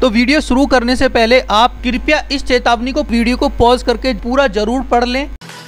तो वीडियो शुरू करने से पहले आप कृपया इस चेतावनी को वीडियो को पॉज करके पूरा जरूर पढ़ लें।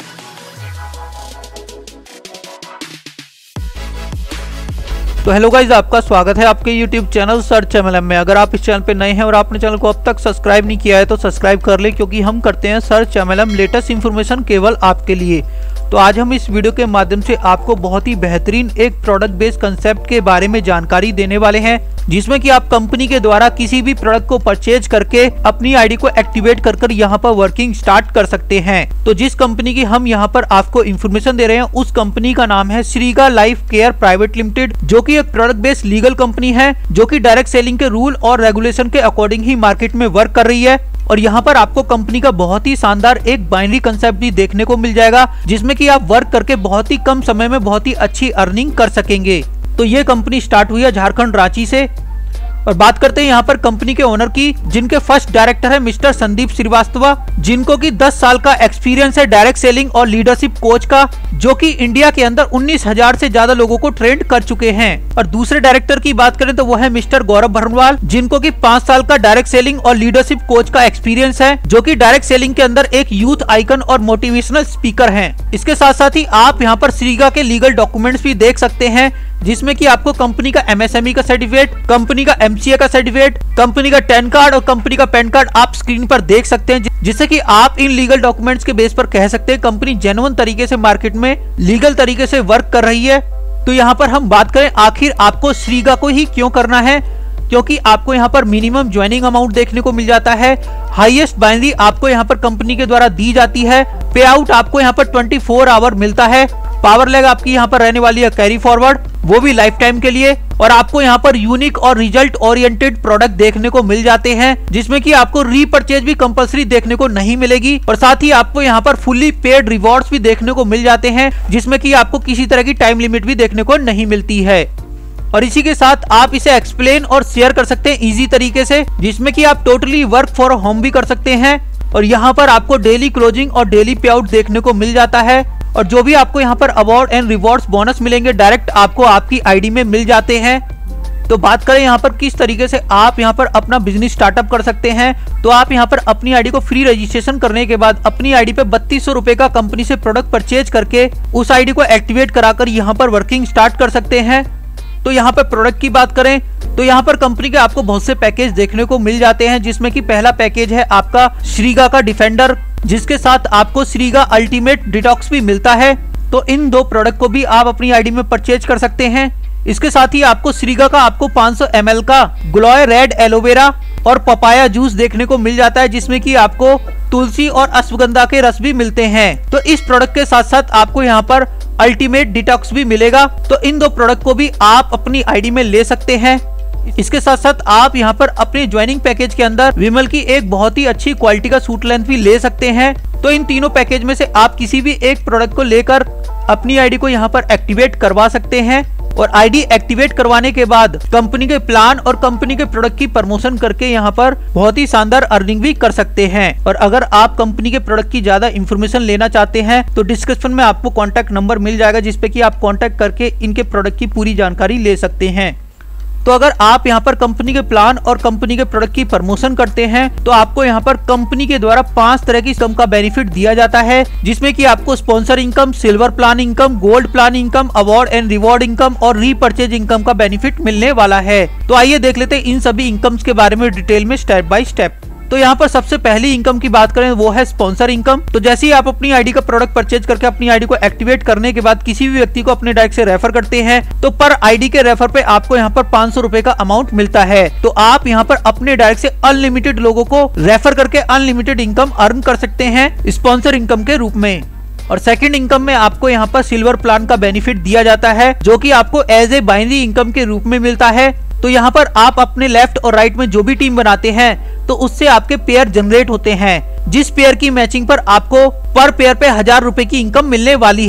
तो हेलो गाइज, आपका स्वागत है आपके YouTube चैनल सर्च MLM में। अगर आप इस चैनल पे नए हैं और आपने चैनल को अब तक सब्सक्राइब नहीं किया है तो सब्सक्राइब कर ले, क्योंकि हम करते हैं सर्च MLM लेटेस्ट इन्फॉर्मेशन केवल आपके लिए। तो आज हम इस वीडियो के माध्यम से आपको बहुत ही बेहतरीन एक प्रोडक्ट बेस्ड कंसेप्ट के बारे में जानकारी देने वाले हैं, जिसमें कि आप कंपनी के द्वारा किसी भी प्रोडक्ट को परचेज करके अपनी आईडी को एक्टिवेट कर यहाँ पर वर्किंग स्टार्ट कर सकते हैं। तो जिस कंपनी की हम यहाँ पर आपको इन्फॉर्मेशन दे रहे हैं उस कंपनी का नाम है Shriga life care private limited, जो कि एक प्रोडक्ट बेस्ड लीगल कंपनी है, जो कि डायरेक्ट सेलिंग के रूल और रेगुलेशन के अकॉर्डिंग ही मार्केट में वर्क कर रही है। और यहाँ पर आपको कंपनी का बहुत ही शानदार एक बाइनरी कंसेप्ट भी देखने को मिल जाएगा, जिसमें कि आप वर्क करके बहुत ही कम समय में बहुत ही अच्छी अर्निंग कर सकेंगे। तो ये कंपनी स्टार्ट हुई है झारखंड रांची से। और बात करते हैं यहाँ पर कंपनी के ओनर की, जिनके फर्स्ट डायरेक्टर है मिस्टर संदीप श्रीवास्तव, जिनको कि 10 साल का एक्सपीरियंस है डायरेक्ट सेलिंग और लीडरशिप कोच का, जो कि इंडिया के अंदर 19,000 से ज्यादा लोगों को ट्रेंड कर चुके हैं। और दूसरे डायरेक्टर की बात करें तो वो है मिस्टर गौरव भरनवाल, जिनको कि 5 साल का डायरेक्ट सेलिंग और लीडरशिप कोच का एक्सपीरियंस है, जो कि डायरेक्ट सेलिंग के अंदर एक यूथ आइकन और मोटिवेशनल स्पीकर हैं। इसके साथ साथ ही आप यहाँ पर श्रीगा के लीगल डॉक्यूमेंट्स भी देख सकते हैं, जिसमें कि आपको कंपनी का MSME का सर्टिफिकेट, कंपनी का MCA का सर्टिफिकेट, कंपनी का 10 कार्ड और कंपनी का पैन कार्ड आप स्क्रीन पर देख सकते हैं, जिससे कि आप इन लीगल डॉक्यूमेंट्स के बेस पर कह सकते हैं कंपनी जेन्युइन तरीके से मार्केट में लीगल तरीके से वर्क कर रही है। तो यहाँ पर हम बात करें आखिर आपको श्रीगा को ही क्यों करना है, क्योंकि आपको यहाँ पर मिनिमम ज्वाइनिंग अमाउंट देखने को मिल जाता है, हाईएस्ट बाइनरी आपको यहाँ पर कंपनी के द्वारा दी जाती है, पे आउट आपको यहाँ पर 24 आवर मिलता है, पावर लेग आपकी यहाँ पर रहने वाली है कैरी फॉरवर्ड, वो भी लाइफ टाइम के लिए, और आपको यहाँ पर यूनिक और रिजल्ट ओरिएंटेड प्रोडक्ट देखने को मिल जाते हैं, जिसमें कि आपको रीपर्चेज भी कंपलसरी देखने को नहीं मिलेगी। और साथ ही आपको यहाँ पर फुल्ली पेड रिवॉर्ड्स भी देखने को मिल जाते हैं, जिसमें कि आपको किसी तरह की टाइम लिमिट भी देखने को नहीं मिलती है। और इसी के साथ आप इसे एक्सप्लेन और शेयर कर सकते हैं इजी तरीके से, जिसमें कि आप टोटली वर्क फॉर होम भी कर सकते हैं। और यहाँ पर आपको डेली क्लोजिंग और डेली पे आउट देखने को मिल जाता है, और जो भी आपको यहाँ पर अवार्ड एंड रिवॉर्ड्स बोनस मिलेंगे डायरेक्ट आपको आपकी आईडी में मिल जाते हैं। तो बात करें यहाँ पर किस तरीके से आप यहाँ पर अपना बिजनेस स्टार्टअप कर सकते हैं, तो आप यहाँ पर अपनी आईडी को फ्री रजिस्ट्रेशन करने के बाद अपनी आईडी पे 3200 रुपए का कंपनी से प्रोडक्ट परचेज करके उस आईडी को एक्टिवेट कराकर यहाँ पर वर्किंग स्टार्ट कर सकते हैं। तो यहाँ पर प्रोडक्ट की बात करें तो यहाँ पर कंपनी के आपको बहुत से पैकेज देखने को मिल जाते हैं, जिसमें कि पहला पैकेज है आपका श्रीगा का डिफेंडर, जिसके साथ आपको श्रीगा अल्टीमेट डिटॉक्स भी मिलता है। तो इन दो प्रोडक्ट को भी आप अपनी आईडी में परचेज कर सकते हैं। इसके साथ ही आपको श्रीगा का आपको 500 ml का ग्लोय रेड एलोवेरा और पपाया जूस देखने को मिल जाता है, जिसमें कि आपको तुलसी और अश्वगंधा के रस भी मिलते हैं। तो इस प्रोडक्ट के साथ साथ आपको यहाँ पर अल्टीमेट डिटॉक्स भी मिलेगा। तो इन दो प्रोडक्ट को भी आप अपनी आईडी में ले सकते हैं। इसके साथ साथ आप यहाँ पर अपने ज्वाइनिंग पैकेज के अंदर विमल की एक बहुत ही अच्छी क्वालिटी का सूट लेंथ भी ले सकते हैं। तो इन तीनों पैकेज में से आप किसी भी एक प्रोडक्ट को लेकर अपनी आईडी को यहाँ पर एक्टिवेट करवा सकते हैं, और आईडी एक्टिवेट करवाने के बाद कंपनी के प्लान और कंपनी के प्रोडक्ट की प्रमोशन करके यहाँ पर बहुत ही शानदार अर्निंग भी कर सकते हैं। और अगर आप कंपनी के प्रोडक्ट की ज्यादा इन्फॉर्मेशन लेना चाहते हैं तो डिस्क्रिप्शन में आपको कॉन्टैक्ट नंबर मिल जाएगा, जिसपे कि आप कॉन्टैक्ट करके इनके प्रोडक्ट की पूरी जानकारी ले सकते हैं। तो अगर आप यहाँ पर कंपनी के प्लान और कंपनी के प्रोडक्ट की प्रमोशन करते हैं तो आपको यहाँ पर कंपनी के द्वारा 5 तरह की इनकम का बेनिफिट दिया जाता है, जिसमें कि आपको sponsor income, silver plan income, gold plan income, award and reward income और रीपर्चेज इनकम का बेनिफिट मिलने वाला है। तो आइए देख लेते हैं इन सभी इनकम्स के बारे में डिटेल में स्टेप बाय स्टेप। तो यहाँ पर सबसे पहली इनकम की बात करें वो है स्पॉन्सर इनकम। तो जैसे ही आप अपनी आईडी का प्रोडक्ट परचेज करके अपनी आईडी को एक्टिवेट करने के बाद किसी भी व्यक्ति को अपने डायरेक्ट से रेफर करते हैं तो पर आईडी के रेफर पे आपको यहाँ पर 500 रुपए का अमाउंट मिलता है। तो आप यहाँ पर अपने डायरेक्ट से अनलिमिटेड लोगों को रेफर करके अनलिमिटेड इनकम अर्न कर सकते हैं स्पॉन्सर इनकम के रूप में। और सेकंड इनकम में आपको यहाँ पर सिल्वर प्लान का बेनिफिट दिया जाता है, जो कि आपको एज ए बाइनरी इनकम के रूप में मिलता है। तो यहाँ पर आप अपने लेफ्ट और राइट में जो भी टीम बनाते हैं तो उससे आपके पेयर जनरेट होते हैं, जिस पेयर की मैचिंग पर आपको पर पेयर पे 1000 रुपए की इनकम मिलने वाली है।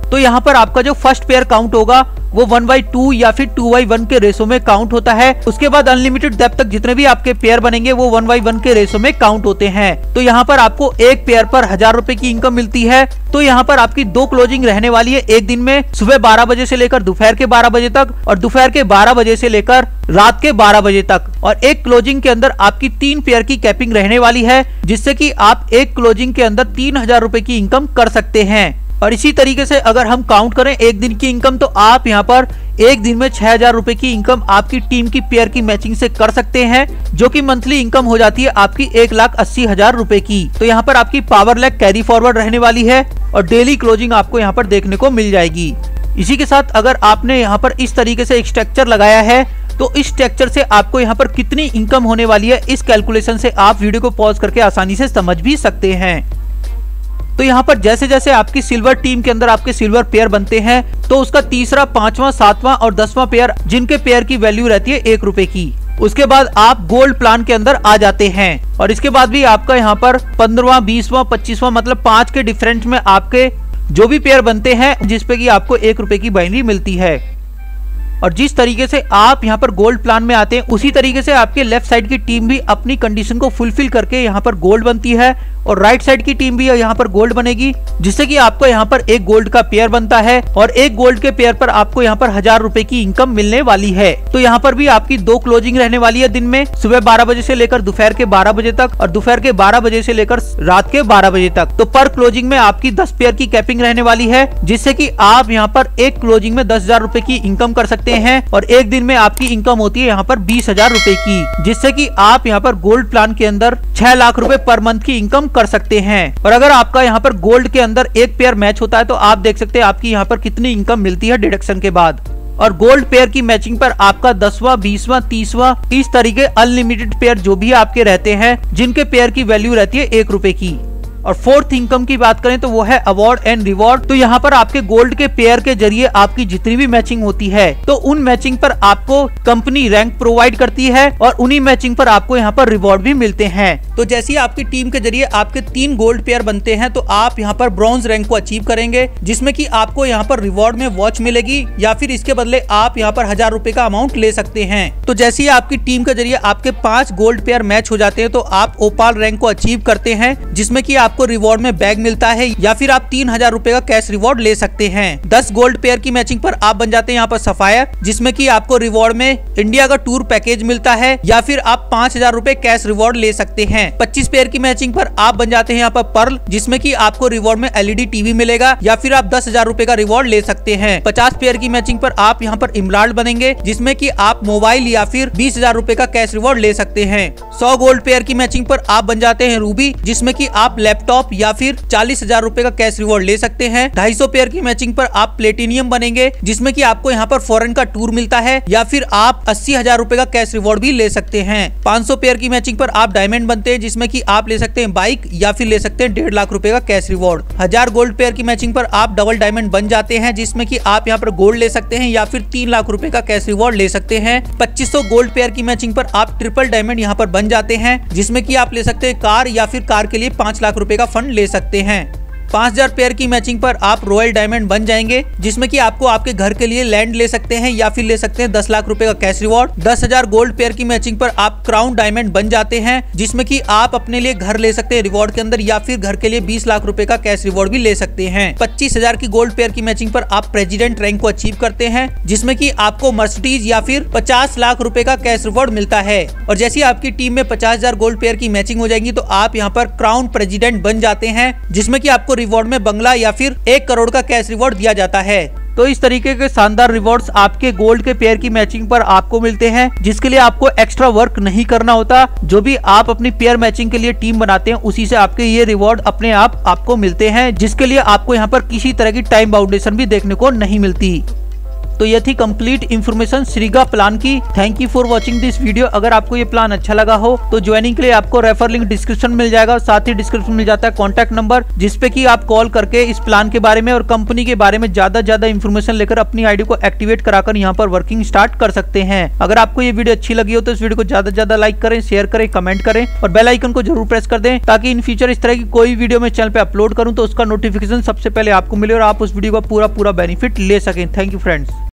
तो यहाँ पर आपका जो फर्स्ट पेयर काउंट होगा वो 1/2 या फिर 2/1 के रेशो में काउंट होता है। उसके बाद अनलिमिटेड डेप्थ तक जितने भी आपके पेयर बनेंगे वो 1/1 के रेशो में काउंट होते हैं। तो यहाँ पर आपको एक पेयर पर 1000 रुपए की इनकम मिलती है। तो यहाँ पर आपकी 2 क्लोजिंग रहने वाली है एक दिन में, सुबह 12 बजे से लेकर दोपहर के 12 बजे तक और दोपहर के 12 बजे से लेकर रात के 12 बजे तक। और एक क्लोजिंग के अंदर आपकी 3 पेयर की कैपिंग रहने वाली है, जिससे कि आप एक क्लोजिंग के अंदर 3000 रुपए की इनकम कर सकते हैं। और इसी तरीके से अगर हम काउंट करें एक दिन की इनकम, तो आप यहाँ पर एक दिन में 6000 रुपए की इनकम आपकी टीम की पेयर की मैचिंग से कर सकते हैं, जो कि मंथली इनकम हो जाती है आपकी 1,80,000 रुपए की। तो यहाँ पर आपकी पावर लेग कैरी फॉरवर्ड रहने वाली है और डेली क्लोजिंग आपको यहाँ पर देखने को मिल जाएगी। इसी के साथ अगर आपने यहाँ पर इस तरीके से एक स्ट्रक्चर लगाया है, तो इस स्ट्रक्चर से आपको यहाँ पर कितनी इनकम होने वाली है, इस कैलकुलेशन से आप वीडियो को पॉज करके आसानी से समझ भी सकते हैं। तो यहाँ पर जैसे जैसे आपकी सिल्वर टीम के अंदर आपके सिल्वर पेयर बनते हैं, तो उसका तीसरा, 5वां, 7वां और 10वां पेयर, जिनके पेयर की वैल्यू रहती है 1 रुपए की, उसके बाद आप गोल्ड प्लान के अंदर आ जाते हैं। और इसके बाद भी आपका यहाँ पर 15वां, 20वां, 25वां मतलब 5 के डिफरेंस में आपके जो भी पेयर बनते हैं, जिसपे की आपको 1 रुपए की बाइनरी मिलती है। और जिस तरीके से आप यहाँ पर गोल्ड प्लान में आते हैं, उसी तरीके से आपके लेफ्ट साइड की टीम भी अपनी कंडीशन को फुलफिल करके यहाँ पर गोल्ड बनती है, और राइट साइड की टीम भी यहाँ पर गोल्ड बनेगी, जिससे कि आपको यहाँ पर एक गोल्ड का पेयर बनता है और एक गोल्ड के पेयर पर आपको यहाँ पर 1000 रुपए की इनकम मिलने वाली है। तो यहाँ पर भी आपकी 2 क्लोजिंग रहने वाली है दिन में, सुबह 12 बजे से लेकर दोपहर के 12 बजे तक और दोपहर के 12 बजे से लेकर रात के 12 बजे तक। तो पर क्लोजिंग में आपकी 10 पेयर की कैपिंग रहने वाली है, जिससे कि आप यहाँ पर एक क्लोजिंग में 10,000 रुपए की इनकम कर सकते हैं। और एक दिन में आपकी इनकम होती है यहाँ पर 20,000 रुपए की, जिससे कि आप यहाँ पर गोल्ड प्लान के अंदर 6 लाख रुपए पर मंथ की इनकम कर सकते हैं। और अगर आपका यहाँ पर गोल्ड के अंदर एक पेयर मैच होता है, तो आप देख सकते हैं आपकी यहाँ पर कितनी इनकम मिलती है डिडक्शन के बाद। और गोल्ड पेयर की मैचिंग पर आपका 10वां, 20वां, 30वां इस तरीके अनलिमिटेड पेयर जो भी आपके रहते हैं, जिनके पेयर की वैल्यू रहती है 1 रुपए की। और फोर्थ इनकम की बात करें तो वो है अवार्ड एंड रिवॉर्ड। तो यहाँ पर आपके गोल्ड के पेयर के जरिए आपकी जितनी भी मैचिंग होती है, तो उन मैचिंग पर आपको कंपनी रैंक प्रोवाइड करती है और उन्हीं मैचिंग पर आपको यहाँ पर रिवॉर्ड भी मिलते हैं। तो जैसे ही आपकी टीम के जरिए आपके 3 गोल्ड पेयर बनते हैं, तो आप यहाँ पर ब्रॉन्ज रैंक को अचीव करेंगे, जिसमें कि आपको यहाँ पर रिवॉर्ड में वॉच मिलेगी, या फिर इसके बदले आप यहाँ पर 1000 रुपए का अमाउंट ले सकते हैं। तो जैसे ही आपकी टीम के जरिए आपके 5 गोल्ड पेयर मैच हो जाते हैं, तो आप ओपाल रैंक को अचीव करते हैं, जिसमें कि आपको रिवॉर्ड में बैग मिलता है, या फिर आप 3000 रुपए का कैश रिवॉर्ड ले सकते हैं। 10 गोल्ड पेयर की मैचिंग पर आप बन जाते हैं यहाँ पर सफायर, जिसमें कि आपको रिवॉर्ड में इंडिया का टूर पैकेज मिलता है, या फिर आप 5000 रुपए कैश रिवॉर्ड ले सकते हैं। 25 पेयर की मैचिंग पर आप बन जाते हैं यहाँ पर पर्ल, जिसमें कि आपको रिवॉर्ड में LED टीवी मिलेगा, या फिर आप 10,000 रुपए का रिवॉर्ड ले सकते हैं। 50 पेयर की मैचिंग पर आप यहाँ पर इमराल्ड बनेंगे, जिसमें कि आप मोबाइल या फिर 20,000 रुपए का कैश रिवॉर्ड ले सकते हैं। 100 गोल्ड पेयर की मैचिंग पर आप बन जाते हैं रूबी, जिसमें कि आप लैपटॉप या फिर 40,000 रुपए का कैश रिवॉर्ड ले सकते हैं। 250 पेयर की मैचिंग पर आप प्लेटिनियम बनेंगे, जिसमें कि आपको यहाँ पर फॉरेन का टूर मिलता है, या फिर आप 80,000 रुपए का कैश रिवॉर्ड भी ले सकते हैं। 500 पेयर की मैचिंग पर आप डायमंड बनते हैं, जिसमें कि आप ले सकते हैं बाइक, या फिर ले सकते हैं 1.5 लाख रुपए का कैश रिवॉर्ड। 1000 गोल्ड पेयर की मैचिंग पर आप डबल डायमंड बन जाते हैं, जिसमें कि आप यहाँ पर गोल्ड ले सकते हैं, या फिर 3 लाख रुपए का कैश रिवॉर्ड ले सकते हैं। 2500 गोल्ड पेयर की मैचिंग पर आप ट्रिपल डायमंड यहाँ पर बन जाते हैं, जिसमें कि आप ले सकते हैं कार, या फिर कार के लिए 5 लाख रुपए का फंड ले सकते हैं। 5000 पेयर की मैचिंग पर आप रॉयल डायमंड बन जाएंगे, जिसमें कि आपको आपके घर के लिए लैंड ले सकते हैं, या फिर ले सकते हैं 10 लाख रुपए का कैश रिवॉर्ड। 10,000 गोल्ड पेयर की मैचिंग पर आप क्राउन डायमंड बन जाते हैं, जिसमें कि आप अपने लिए घर ले सकते हैं रिवॉर्ड के अंदर, या फिर घर के लिए 20 लाख रुपए का कैश रिवॉर्ड भी ले सकते हैं। 25,000 की गोल्ड पेयर की मैचिंग पर आप प्रेसिडेंट रैंक को अचीव करते हैं, जिसमें कि आपको मर्सिडीज या फिर 50 लाख रुपए का कैश रिवॉर्ड मिलता है। और जैसे आपकी टीम में 50,000 गोल्ड पेयर की मैचिंग हो जाएगी, तो आप यहाँ पर क्राउन प्रेसिडेंट बन जाते हैं, जिसमें कि आपको रिवॉर्ड में बंगला या फिर 1 करोड़ का कैश रिवॉर्ड दिया जाता है। तो इस तरीके के शानदार रिवॉर्ड्स आपके गोल्ड के पेयर की मैचिंग पर आपको मिलते हैं, जिसके लिए आपको एक्स्ट्रा वर्क नहीं करना होता। जो भी आप अपनी पेयर मैचिंग के लिए टीम बनाते हैं, उसी से आपके ये रिवॉर्ड अपने आप आपको मिलते हैं, जिसके लिए आपको यहाँ पर किसी तरह की टाइम बाउंडेशन भी देखने को नहीं मिलती। तो ये थी कंप्लीट इन्फॉर्मेशन श्रीगा प्लान की। Thank you for watching this video. अगर आपको ये प्लान अच्छा लगा हो तो ज्वाइनिंग के लिए आपको रेफर लिंक डिस्क्रिप्शन मिल जाएगा, साथ ही डिस्क्रिप्शन मिल जाता है कॉन्टैक्ट नंबर, जिसपे की आप कॉल करके इस प्लान के बारे में और कंपनी के बारे में ज्यादा इन्फॉर्मेशन लेकर अपनी आईडी को एक्टिवेट कराकर यहाँ पर वर्किंग स्टार्ट कर सकते हैं। अगर आपको ये वीडियो अच्छी लगी हो तो इस वीडियो को ज्यादा लाइक करें, शेयर करें, कमेंट करें और बेल आइकन को जरूर प्रेस कर दें, ताकि इन फ्यूचर इस तरह की कोई वीडियो मैं चैनल पे अपलोड करूं तो उसका नोटिफिकेशन सबसे पहले आपको मिले और आप उस वीडियो का पूरा बेनिफिट ले सकें। Thank you friends.